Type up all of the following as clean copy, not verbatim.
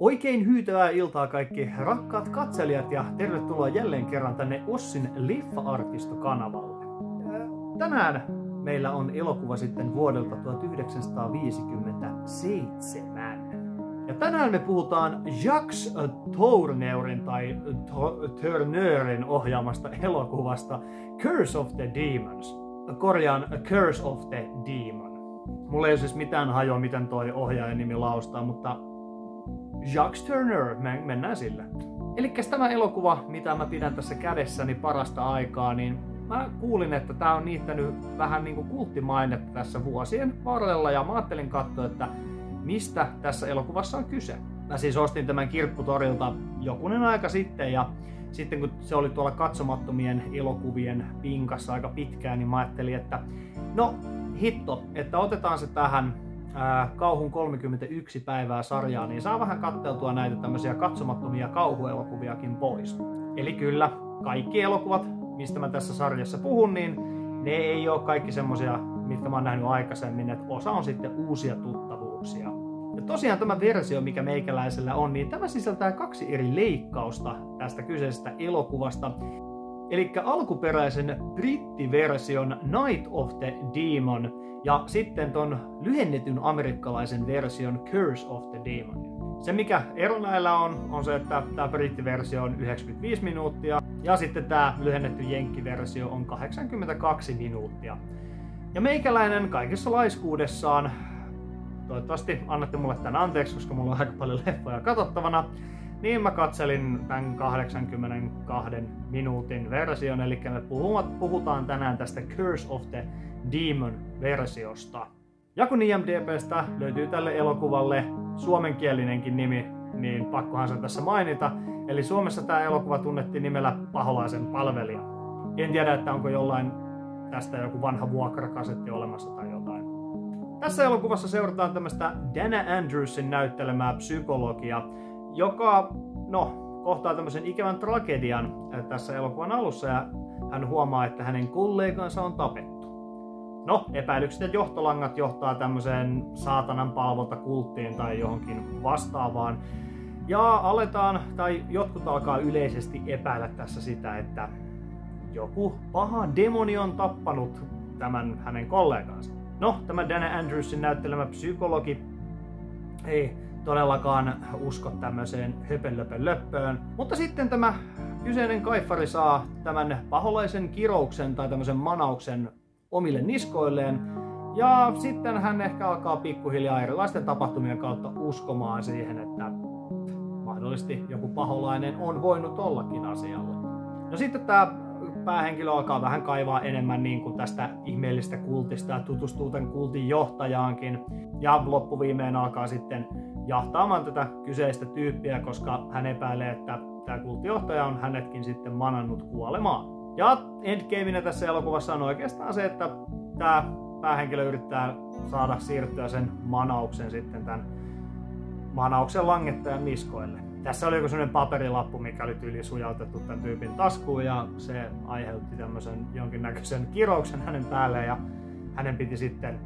Oikein hyytävää iltaa kaikki rakkaat katselijat ja tervetuloa jälleen kerran tänne Ossin Leffa-arkisto-kanavalle. Tänään meillä on elokuva sitten vuodelta 1957. Ja tänään me puhutaan Jacques Tourneurin tai Tourneurin ohjaamasta elokuvasta Curse of the Demons. Korjaan Curse of the Demon. Mulla ei ole siis mitään hajoa, miten toi ohjaajan nimi laustaa, mutta Jacques Tourneur, mennään sillä. Elikkäs tämä elokuva, mitä mä pidän tässä kädessäni parasta aikaa, niin mä kuulin, että tää on niittänyt vähän niinku kulttimainetta tässä vuosien varrella, ja mä ajattelin katsoa, että mistä tässä elokuvassa on kyse. Mä siis ostin tämän Kirpputorilta jokunen aika sitten, ja sitten kun se oli tuolla katsomattomien elokuvien pinkassa aika pitkään, niin mä ajattelin, että no hitto, että otetaan se tähän Kauhun 31 päivää sarjaa, niin saa vähän katteltua näitä tämmöisiä katsomattomia kauhuelokuviakin pois. Eli kyllä, kaikki elokuvat, mistä mä tässä sarjassa puhun, niin ne ei ole kaikki semmosia, mitkä mä oon nähnyt aikaisemmin, että osa on sitten uusia tuttavuuksia. Ja tosiaan tämä versio, mikä meikäläisellä on, niin tämä sisältää 2 eri leikkausta tästä kyseisestä elokuvasta. Elikkä alkuperäisen brittiversion Night of the Demon ja sitten ton lyhennetyn amerikkalaisen version Curse of the Demon. Se mikä ero näillä on se, että tämä brittiversio on 95 minuuttia ja sitten tämä lyhennetty jenkkiversio on 82 minuuttia. Ja meikäläinen kaikessa laiskuudessaan, toivottavasti annatte mulle tän anteeksi, koska mulla on aika paljon leffoja katsottavana, niin mä katselin tämän 82 minuutin version, eli me puhutaan tänään tästä Curse of the Demon-versiosta. Ja kun IMDb:stä löytyy tälle elokuvalle suomenkielinenkin nimi, niin pakkohan se tässä mainita. Eli Suomessa tämä elokuva tunnettiin nimellä Paholaisen palvelija. En tiedä, että onko jollain tästä joku vanha vuokrakasetti olemassa tai jotain. Tässä elokuvassa seurataan tämmöistä Dana Andrewsin näyttelemää psykologia, joka kohtaa tämmöisen ikävän tragedian tässä elokuvan alussa, ja hän huomaa, että hänen kollegansa on tapettu. No, epäilykset ja johtolangat johtaa tämmöiseen saatanan palvontakulttiin tai johonkin vastaavaan. Ja jotkut alkaa yleisesti epäillä tässä sitä, että joku paha demoni on tappanut tämän hänen kollegansa. No, tämä Dana Andrewsin näyttelemä psykologi ei todellakaan usko tämmöiseen höpönlöpön. Mutta sitten tämä kyseinen kaiffari saa tämän paholaisen kirouksen tai tämmöisen manauksen omille niskoilleen. Ja sitten hän ehkä alkaa pikkuhiljaa erilaisten tapahtumien kautta uskomaan siihen, että mahdollisesti joku paholainen on voinut ollakin asialla. No sitten tämä päähenkilö alkaa vähän kaivaa enemmän niin kuin tästä ihmeellisestä kultista ja tutustuu tämän kultin johtajaankin. Ja loppuviimeen alkaa sitten jahtaamaan tätä kyseistä tyyppiä, koska hän epäilee, että tämä kulttijohtaja on hänetkin sitten manannut kuolemaan. Ja endgameina tässä elokuvassa on oikeastaan se, että tämä päähenkilö yrittää saada siirtyä sen manauksen sitten tämän manauksen langettajan niskoille. Tässä oli joku sellainen paperilappu, mikä oli tyyliin sujautettu tämän tyypin taskuun, ja se aiheutti tämmöisen jonkinnäköisen kirouksen hänen päälleen, ja hänen piti sitten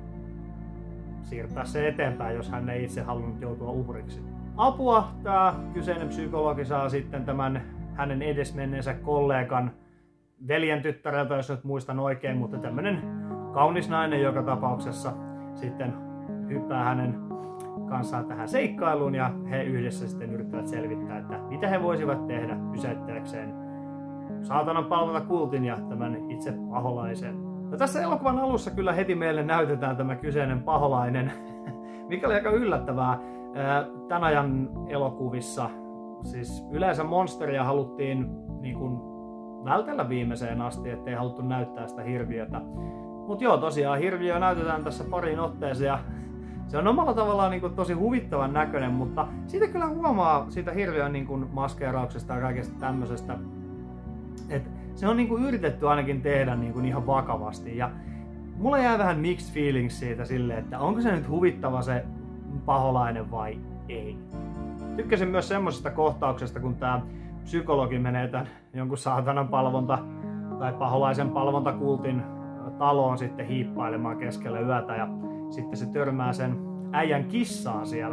siirtää se eteenpäin, jos hän ei itse halunnut joutua uhriksi. Apua tämä kyseinen psykologi saa sitten tämän hänen edesmenneensä kollegan veljen tyttäreltä, jos nyt muistan oikein, mutta tämmönen kaunis nainen joka tapauksessa sitten hyppää hänen kanssaan tähän seikkailuun, ja he yhdessä sitten yrittävät selvittää, että mitä he voisivat tehdä pysäyttääkseen saatanan palvontakultin ja tämän itse paholaisen. No tässä elokuvan alussa kyllä heti meille näytetään tämä kyseinen paholainen, mikä oli aika yllättävää. Tämän ajan elokuvissa siis yleensä monsteria haluttiin niin kuin vältellä viimeiseen asti, ettei haluttu näyttää sitä hirviötä. Mutta joo, tosiaan hirviö näytetään tässä pariin otteeseen, ja se on omalla tavallaan niin kuin tosi huvittavan näköinen, mutta siitä kyllä huomaa siitä hirviön niin kuin maskeerauksesta ja kaikesta tämmöisestä, että se on niin kuin yritetty ainakin tehdä niin kuin ihan vakavasti, ja mulla jää vähän mixed feelings siitä silleen, että onko se nyt huvittava se paholainen vai ei. Tykkäsin myös semmosesta kohtauksesta, kun tää psykologi menee tän jonkun saatanan palvonta tai paholaisen palvontakultin taloon sitten hiippailemaan keskellä yötä, ja sitten se törmää sen äijän kissaan siellä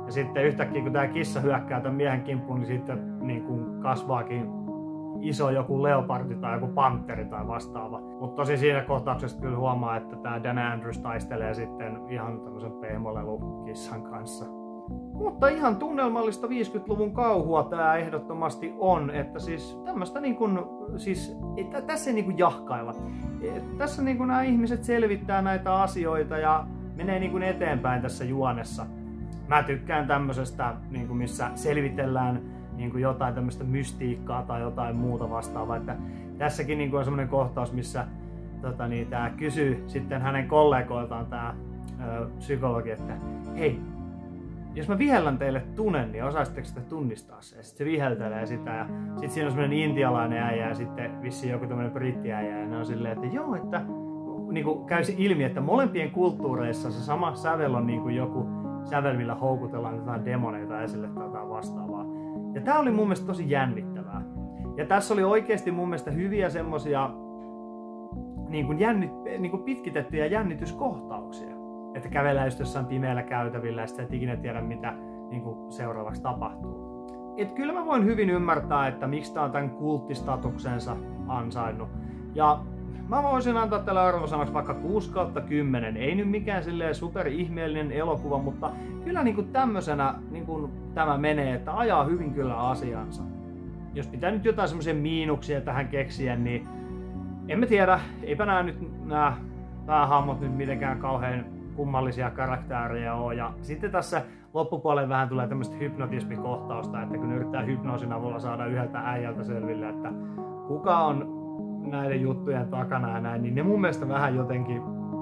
Ja sitten yhtäkkiä kun tää kissa hyökkää tämän miehen kimppuun, niin sitten niin kuin kasvaakin iso joku leopardi tai joku panteri tai vastaava. Mutta tosi siinä kohtauksessa kyllä huomaa, että tää Dan Andrews taistelee sitten ihan tämmöisen pehmolelukissan kanssa. Mutta ihan tunnelmallista 50-luvun kauhua tää ehdottomasti on, että siis tämmöstä niin kuin, siis tässä ei niin kuin jahkailla. Tässä niin kuin nämä ihmiset selvittää näitä asioita ja menee niin kuin eteenpäin tässä juonessa. Mä tykkään tämmöisestä, niin kuin missä selvitellään niin kuin jotain tämmöistä mystiikkaa tai jotain muuta vastaavaa. Että tässäkin niin kuin on semmoinen kohtaus, missä tää kysyy sitten hänen kollegoiltaan tää psykologi, että hei, jos mä vihellän teille tunnen, niin osaisitteko te tunnistaa se? Ja sitten se viheltelee sitä ja sitten siinä on semmoinen intialainen äijä ja sitten vissiin joku tämmöinen brittiäijä ja ne on silleen, että joo, että niin kuin käy ilmi, että molempien kulttuureissa se sama sävel on niin kuin joku sävel, millä houkutellaan jotain demoneita esille tai jotain vastaavaa. Ja tää oli mun mielestä tosi jännittävää. Ja tässä oli oikeasti mun mielestä hyviä semmosia niin kuin pitkitettyjä jännityskohtauksia. Että kävellään just jossain pimeällä käytävillä ja sitten et ikinä tiedä mitä niin kuin seuraavaksi tapahtuu. Et kyllä mä voin hyvin ymmärtää, että miksi tää on tämän kulttistatuksensa ansainnut. Ja mä voisin antaa tälle arvosanaksi vaikka 6/10. Ei nyt mikään silleen super ihmeellinen elokuva, mutta kyllä niin kuin tämmösenä niin kuin tämä menee, että ajaa hyvin kyllä asiansa. Jos pitää nyt jotain semmoisia miinuksia tähän keksiä, niin en mä tiedä, eipä nämä päähahmot nyt mitenkään kauhean kummallisia karaktäärejä ole. Ja sitten tässä loppupuolella vähän tulee tämmöistä hypnotismikohtausta, että kun yrittää hypnoosin avulla saada yhdeltä äijältä selville, että kuka on näiden juttujen takana ja näin, niin ne mun mielestä vähän jotenkin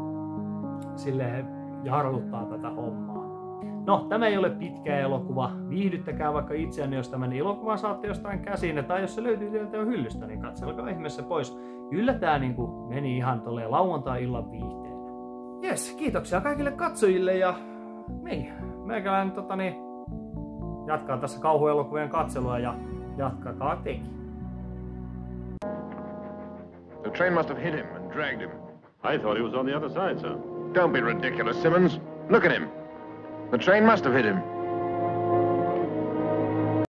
silleen jarruttaa tätä hommaa. No, tämä ei ole pitkä elokuva. Viihdyttäkää vaikka itseänne, jos tämän elokuvan saatte jostain käsin, tai jos se löytyy sieltä jo hyllystä, niin katselkaa ihmeessä pois. Kyllä tää niinku meni ihan tolleen lauantai-illan viihteenä. Jes, kiitoksia kaikille katsojille ja niin, meikäläinen jatkaa tässä kauhuelokuvien katselua ja jatkakaa tekin. The train must have hit him and dragged him. I thought he was on the other side, sir. Don't be ridiculous, Simmons. Look at him. The train must have hit him.